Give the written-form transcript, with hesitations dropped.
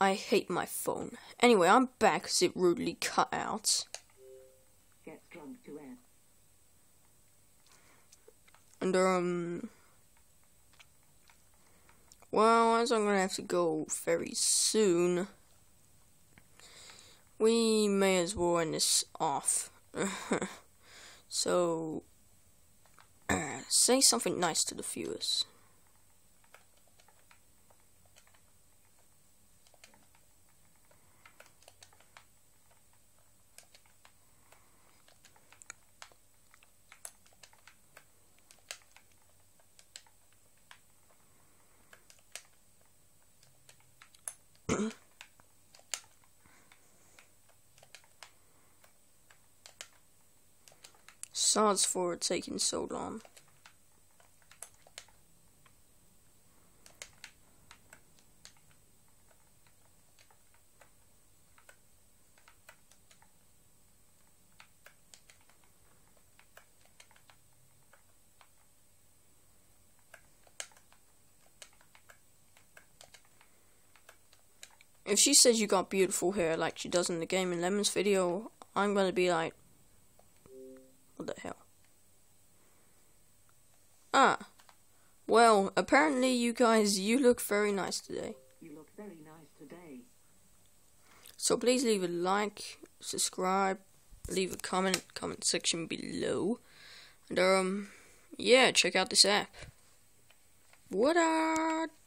I hate my phone. Anyway, I'm back because it rudely cut out. Gets drunk to end. And, well, as I'm gonna have to go very soon, we may as well end this off. So, say something nice to the viewers. Sods for it taking so long. If she says you got beautiful hair like she does in the Game and Lemons video, I'm gonna be like, what the hell? Ah, well, apparently you guys, you look very nice today. You look very nice today. So please leave a like, subscribe, leave a comment section below. And yeah, check out this app. What up?